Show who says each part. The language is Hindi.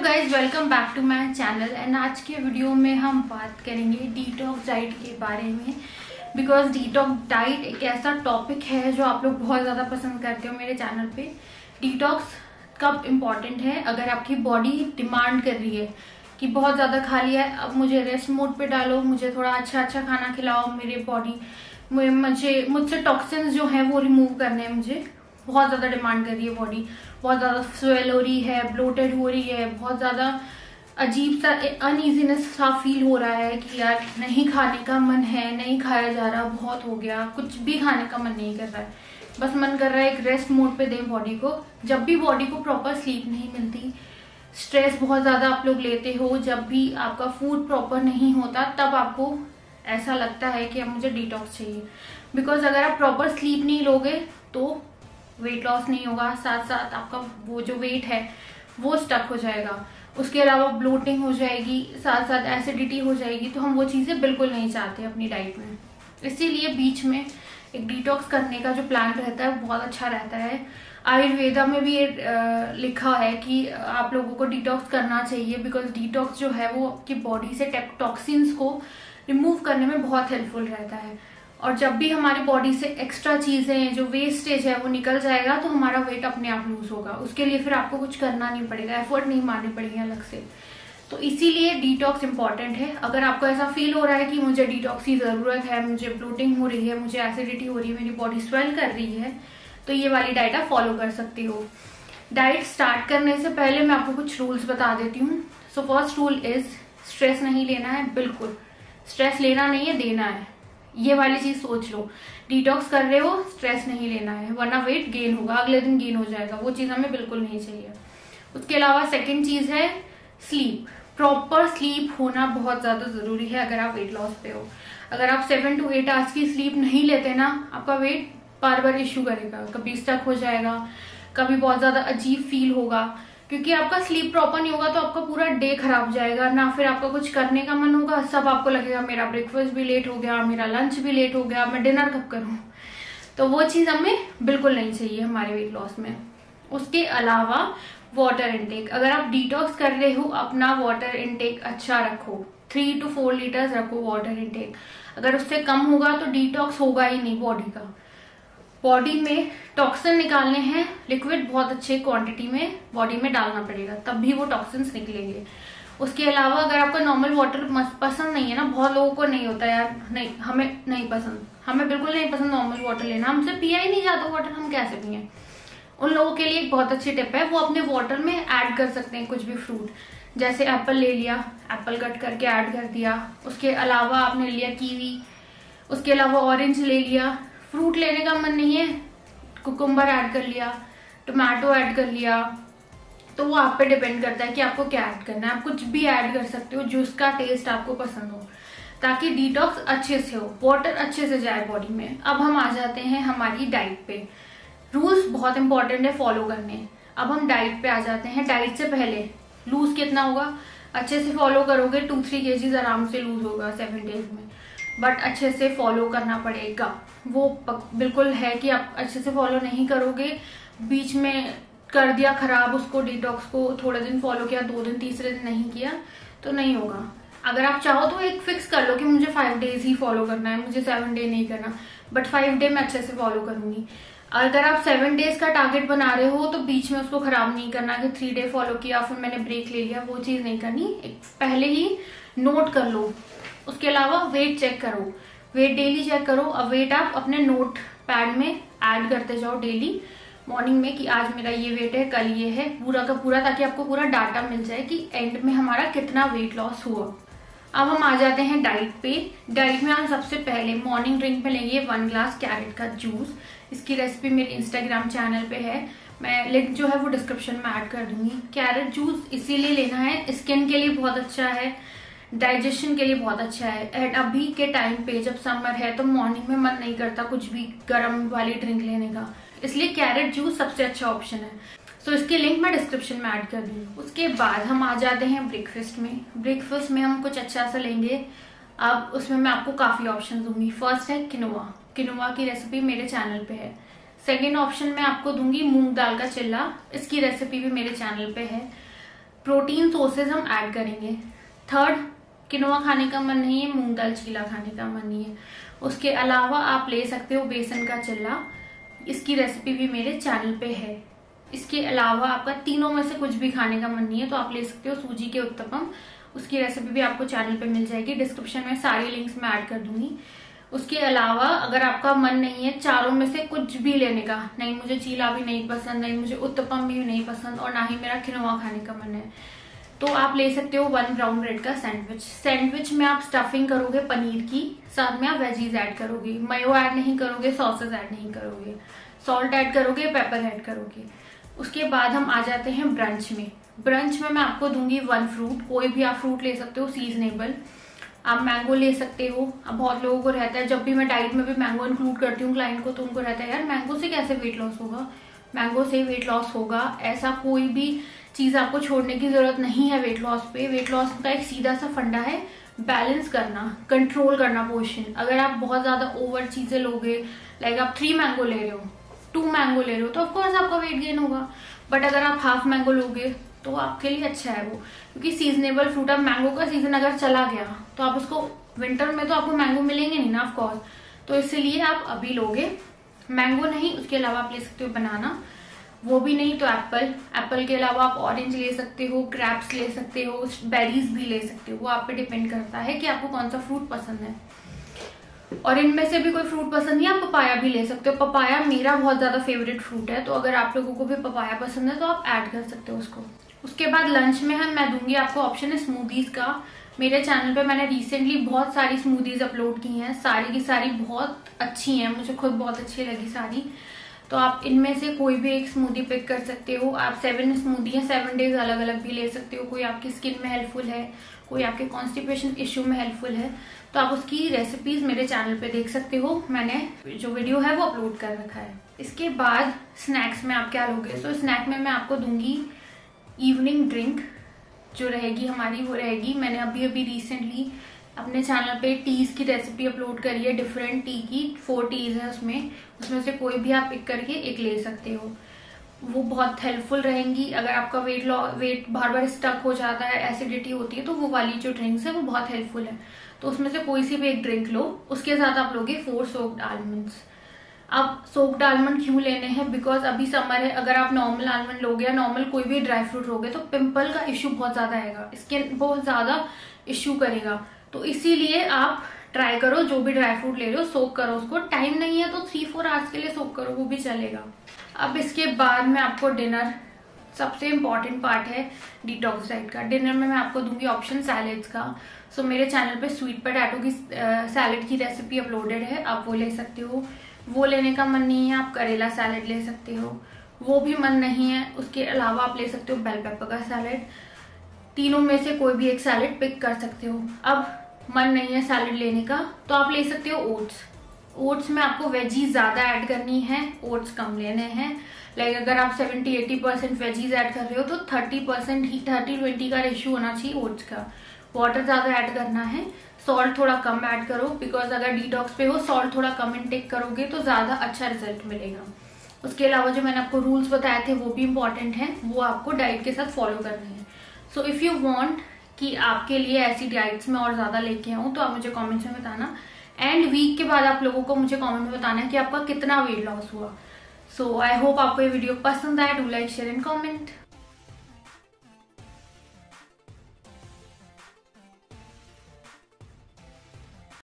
Speaker 1: Guys, welcome back to my channel. And आज के वीडियो में हम बात करेंगे डिटॉक्स डाइट के बारे में। बिकॉज डिटॉक्स डाइट एक ऐसा टॉपिक है जो आप लोग बहुत ज़्यादा पसंद करते हो मेरे चैनल पे। डिटॉक्स कब इम्पॉर्टेंट है? अगर आपकी बॉडी डिमांड कर रही है कि बहुत ज़्यादा खा लिया है, अब मुझे रेस्ट मोड पे डालो, मुझे थोड़ा अच्छा अच्छा खाना खिलाओ, मेरे बॉडी मुझसे टॉक्सिन्स जो है वो रिमूव करने हैं, मुझे बहुत ज़्यादा डिमांड कर रही है बॉडी, बहुत ज़्यादा स्वेल हो रही है, ब्लोटेड हो रही है, बहुत ज़्यादा अजीब सा अनईजीनेस सा फील हो रहा है कि यार नहीं खाने का मन है, नहीं खाया जा रहा, बहुत हो गया, कुछ भी खाने का मन नहीं कर रहा है, बस मन कर रहा है एक रेस्ट मोड पे दें बॉडी को। जब भी बॉडी को प्रॉपर स्लीप नहीं मिलती, स्ट्रेस बहुत ज़्यादा आप लोग लेते हो, जब भी आपका फूड प्रॉपर नहीं होता, तब आपको ऐसा लगता है कि अब मुझे डिटॉक्स चाहिए। बिकॉज अगर आप प्रॉपर स्लीप नहीं लोगे तो वेट लॉस नहीं होगा, साथ साथ आपका वो जो वेट है वो स्टक हो जाएगा, उसके अलावा ब्लोटिंग हो जाएगी, साथ साथ एसिडिटी हो जाएगी। तो हम वो चीज़ें बिल्कुल नहीं चाहते अपनी डाइट में। इसीलिए बीच में एक डिटॉक्स करने का जो प्लान रहता है वो बहुत अच्छा रहता है। आयुर्वेदा में भी लिखा है कि आप लोगों को डिटॉक्स करना चाहिए। बिकॉज डिटॉक्स जो है वो आपकी बॉडी से टॉक्सिन्स को रिमूव करने में बहुत हेल्पफुल रहता है। और जब भी हमारी बॉडी से एक्स्ट्रा चीजें, जो वेस्टेज है वो निकल जाएगा, तो हमारा वेट अपने आप लूज होगा। उसके लिए फिर आपको कुछ करना नहीं पड़ेगा, एफर्ट नहीं मारने पड़ेंगे अलग से। तो इसीलिए डिटॉक्स इंपॉर्टेंट है। अगर आपको ऐसा फील हो रहा है कि मुझे डिटॉक्स की जरूरत है, मुझे ब्लोटिंग हो रही है, मुझे एसिडिटी हो रही है, मेरी बॉडी स्वेल कर रही है, तो ये वाली डाइट आप फॉलो कर सकती हो। डाइट स्टार्ट करने से पहले मैं आपको कुछ रूल्स बता देती हूँ। So first rule is stress नहीं लेना है। बिल्कुल स्ट्रेस लेना नहीं है, देना है। ये वाली चीज सोच लो। डिटॉक्स कर रहे हो, स्ट्रेस नहीं लेना है, वरना वेट गेन होगा, अगले दिन गेन हो जाएगा। वो चीज हमें बिल्कुल नहीं चाहिए। उसके अलावा सेकंड चीज है स्लीप। प्रॉपर स्लीप होना बहुत ज्यादा जरूरी है अगर आप वेट लॉस पे हो। अगर आप 7 to 8 आवर्स की स्लीप नहीं लेते ना, आपका वेट बार बार इश्यू करेगा, कभी स्टक हो जाएगा, कभी बहुत ज्यादा अजीब फील होगा। क्योंकि आपका स्लीप प्रॉपर नहीं होगा तो आपका पूरा डे खराब जाएगा, ना फिर आपका कुछ करने का मन होगा, सब आपको लगेगा मेरा ब्रेकफास्ट भी लेट हो गया, मेरा लंच भी लेट हो गया, मैं डिनर कब करूं। तो वो चीज हमें बिल्कुल नहीं चाहिए हमारे वेट लॉस में। उसके अलावा वाटर इनटेक। अगर आप डिटॉक्स कर रहे हो, अपना वाटर इनटेक अच्छा रखो, 3 to 4 लीटर्स रखो वाटर इनटेक। अगर उससे कम होगा तो डिटॉक्स होगा ही नहीं बॉडी का। बॉडी में टॉक्सिन निकालने हैं, लिक्विड बहुत अच्छे क्वांटिटी में बॉडी में डालना पड़ेगा, तब भी वो टॉक्सिन्स निकलेंगे। उसके अलावा अगर आपका नॉर्मल वाटर पसंद नहीं है ना, बहुत लोगों को नहीं होता यार, नहीं हमें नहीं पसंद, हमें बिल्कुल नहीं पसंद नॉर्मल वाटर लेना, हमसे पिया ही नहीं जाता वाटर, हम कैसे पिए। उन लोगों के लिए एक बहुत अच्छी टिप है, वो अपने वाटर में ऐड कर सकते हैं कुछ भी फ्रूट। जैसे एप्पल ले लिया, एप्पल कट करके ऐड कर दिया। उसके अलावा आपने लिया कीवी, उसके अलावा ऑरेंज ले लिया। फ्रूट लेने का मन नहीं है, कुकुम्बर ऐड कर लिया, टोमेटो ऐड कर लिया। तो वो आप पे डिपेंड करता है कि आपको क्या ऐड करना है। आप कुछ भी ऐड कर सकते हो जो उसका टेस्ट आपको पसंद हो, ताकि डिटॉक्स अच्छे से हो, वाटर अच्छे से जाए बॉडी में। अब हम आ जाते हैं हमारी डाइट पे। रूल्स बहुत इंपॉर्टेंट है फॉलो करने। अब हम डाइट पे आ जाते हैं। डाइट से पहले लूज कितना होगा, अच्छे से फॉलो करोगे 2-3 kg आराम से लूज होगा 7 days में, बट अच्छे से फॉलो करना पड़ेगा। वो बिल्कुल है कि आप अच्छे से फॉलो नहीं करोगे, बीच में कर दिया खराब उसको, डिटॉक्स को थोड़े दिन फॉलो किया, 2 दिन, तीसरे दिन नहीं किया, तो नहीं होगा। अगर आप चाहो तो एक फिक्स कर लो कि मुझे 5 days ही फॉलो करना है, मुझे 7 day नहीं करना, बट 5 day मैं अच्छे से फॉलो करूंगी। अगर आप 7 days का टारगेट बना रहे हो तो बीच में उसको खराब नहीं करना कि 3 day फॉलो किया फिर मैंने ब्रेक ले लिया, वो चीज नहीं करनी। एक पहले ही नोट कर लो। उसके अलावा वेट चेक करो, वेट डेली चेक करो। अब वेट आप अपने नोट पैड में ऐड करते जाओ डेली मॉर्निंग में कि आज मेरा ये वेट है, कल ये है, पूरा का पूरा, ताकि आपको पूरा डाटा मिल जाए कि एंड में हमारा कितना वेट लॉस हुआ। अब हम आ जाते हैं डाइट पे। डाइट में हम सबसे पहले मॉर्निंग ड्रिंक में लेंगे 1 glass कैरेट का जूस। इसकी रेसिपी मेरे इंस्टाग्राम चैनल पे है, मैं लिंक जो है वो डिस्क्रिप्शन में ऐड कर दूंगी। कैरेट जूस इसीलिए लेना है, स्किन के लिए बहुत अच्छा है, डाइजेशन के लिए बहुत अच्छा है। एंड अभी के टाइम पे जब समर है तो मॉर्निंग में मन नहीं करता कुछ भी गर्म वाली ड्रिंक लेने का, इसलिए कैरेट जूस सबसे अच्छा ऑप्शन है। सो इसकी लिंक मैं डिस्क्रिप्शन में ऐड कर दूंगी। उसके बाद हम आ जाते हैं ब्रेकफास्ट में। ब्रेकफास्ट में हम कुछ अच्छा सा लेंगे। अब उसमें मैं आपको काफी ऑप्शन दूंगी। फर्स्ट है किनोआ। किनोआ की रेसिपी मेरे चैनल पे है। सेकेंड ऑप्शन मैं आपको दूंगी मूंग दाल का चिल्ला, इसकी रेसिपी भी मेरे चैनल पे है। प्रोटीन सोर्सेज हम ऐड करेंगे। थर्ड, किनोआ खाने का मन नहीं है, मूंग दाल चीला खाने का मन नहीं है। उसके अलावा आप ले सकते हो बेसन का चिल्ला, इसकी रेसिपी भी मेरे चैनल पे है। इसके अलावा आपका तीनों में से कुछ भी खाने का मन नहीं है तो आप ले सकते हो सूजी के उत्तपम, उसकी रेसिपी भी आपको चैनल पे मिल जाएगी। डिस्क्रिप्शन में सारी लिंक्स मैं ऐड कर दूंगी। उसके अलावा अगर आपका मन नहीं है चारों में से कुछ भी लेने का, नहीं मुझे चीला भी नहीं पसंद, नहीं मुझे उत्तपम भी नहीं पसंद और ना ही मेरा किनोआ खाने का मन है, तो आप ले सकते हो 1 ब्राउन ब्रेड का सैंडविच। सैंडविच में आप स्टफिंग करोगे पनीर की, साथ में आप वेजीज ऐड करोगे, मयो ऐड नहीं करोगे, सॉसेस ऐड नहीं करोगे, सॉल्ट ऐड करोगे, पेपर ऐड करोगे। उसके बाद हम आ जाते हैं ब्रंच में। ब्रंच में मैं आपको दूंगी 1 फ्रूट, कोई भी आप फ्रूट ले सकते हो सीजनेबल। आप मैंगो ले सकते हो। अब बहुत लोगों को रहता है, जब भी मैं डाइट में भी मैंगो इंक्लूड करती हूँ क्लाइंट को, तो उनको रहता है यार मैंगो से कैसे वेट लॉस होगा, मैंगो से वेट लॉस होगा। ऐसा कोई भी चीज आपको छोड़ने की जरूरत नहीं है वेट लॉस पे। वेट लॉस का एक सीधा सा फंडा है बैलेंस करना, कंट्रोल करना पोर्शन। अगर आप बहुत ज्यादा ओवर चीजें लोगे, लाइक आप 3 मैंगो ले रहे हो, 2 मैंगो ले रहे हो, तो ऑफकोर्स आपका वेट गेन होगा। बट अगर आप हाफ मैंगो लोगे तो आपके लिए अच्छा है वो, क्योंकि सीजनेबल फ्रूट, अब मैंगो का सीजन अगर चला गया तो आप उसको विंटर में तो आपको मैंगो मिलेंगे नहीं ना ऑफकोर्स, तो इसलिए आप अभी लोगे मैंगो नहीं। उसके अलावा आप ले सकते हो बनाना, वो भी नहीं तो एप्पल। एप्पल के अलावा आप ऑरेंज ले सकते हो, ग्रेप्स ले सकते हो, बेरीज भी ले सकते हो। वो आप पे डिपेंड करता है कि आपको कौन सा फ्रूट पसंद है। और इनमें से भी कोई फ्रूट पसंद नहीं, आप पपाया भी ले सकते हो। पपाया मेरा बहुत ज्यादा फेवरेट फ्रूट है, तो अगर आप लोगों को भी पपाया पसंद है तो आप ऐड कर सकते हो उसको। उसके बाद लंच में मैं दूंगी आपको ऑप्शन है स्मूदीज का। मेरे चैनल पे मैंने रिसेंटली बहुत सारी स्मूदीज अपलोड की हैं, सारी की सारी बहुत अच्छी हैं, मुझे खुद बहुत अच्छी लगी सारी। तो आप इनमें से कोई भी एक स्मूदी पिक कर सकते हो। आप 7 स्मूदी है 7 डेज अलग अलग भी ले सकते हो। कोई आपकी स्किन में हेल्पफुल है, कोई आपके कॉन्स्टिपेशन इश्यू में हेल्पफुल है, तो आप उसकी रेसिपीज मेरे चैनल पे देख सकते हो। मैंने जो वीडियो है वो अपलोड कर रखा है। इसके बाद स्नैक्स में आप क्या लोगे, तो स्नैक में मैं आपको दूंगी इवनिंग ड्रिंक जो रहेगी हमारी, वो रहेगी, मैंने अभी रिसेंटली अपने चैनल पे टीज की रेसिपी अपलोड करी है, डिफरेंट टी की 4 टीज है उसमें से कोई भी आप पिक करके एक ले सकते हो। वो बहुत हेल्पफुल रहेंगी। अगर आपका वेट बार बार स्टक हो जाता है, एसिडिटी होती है, तो वो वाली जो ड्रिंक्स है वो बहुत हेल्पफुल है। तो उसमें से कोई सी भी एक ड्रिंक लो। उसके साथ आप लोगे 4 सोक्ड आलमंड्स। अब सोक्ड आलमंड क्यों लेने हैं, बिकॉज अभी समर है। अगर आप नॉर्मल आलमंड लोगे या नॉर्मल कोई भी ड्राई फ्रूट लोगे तो पिंपल का इश्यू बहुत ज्यादा आएगा, स्किन बहुत ज्यादा इश्यू करेगा। तो इसीलिए आप ट्राई करो, जो भी ड्राई फ्रूट ले रहे हो सोक करो उसको। टाइम नहीं है तो 3-4 आवर्स के लिए सोक करो, वो भी चलेगा। अब इसके बाद में आपको डिनर, सबसे इम्पोर्टेंट पार्ट है डिटॉक्स डाइट का। डिनर में मैं आपको दूंगी ऑप्शन सैलेड्स का। सो मेरे चैनल पे स्वीट पोटैटो की सैलेड की रेसिपी अपलोडेड है, आप वो ले सकते हो। वो लेने का मन नहीं है, आप करेला सैलेड ले सकते हो। वो भी मन नहीं है, उसके अलावा आप ले सकते हो बेल पेपर का सैलेड। तीनों में से कोई भी एक सैलेड पिक कर सकते हो। अब मन नहीं है सैलेड लेने का तो आप ले सकते हो ओट्स। ओट्स में आपको वेजीज ज्यादा ऐड करनी है, ओट्स कम लेने हैं। लाइक अगर आप 70-80% वेजीज ऐड कर रहे हो तो 30% ही 30-20 का रेशियो होना चाहिए ओट्स का। वाटर ज्यादा ऐड करना है, सॉल्ट थोड़ा कम ऐड करो, बिकॉज अगर डिटॉक्स पे हो सॉल्ट थोड़ा कम इनटेक करोगे तो ज्यादा अच्छा रिजल्ट मिलेगा। उसके अलावा जो मैंने आपको रूल्स बताए थे वो भी इंपॉर्टेंट है, वो आपको डाइट के साथ फॉलो करने हैं। सो इफ यू वांट कि आपके लिए ऐसी डाइट्स में और ज्यादा लेके आऊं तो आप मुझे कमेंट्स में बताना। एंड वीक के बाद आप लोगों को मुझे कमेंट में बताना है कि आपका कितना वेट लॉस हुआ। सो आई होप आपको ये वीडियो पसंद आए। Do like, share and comment.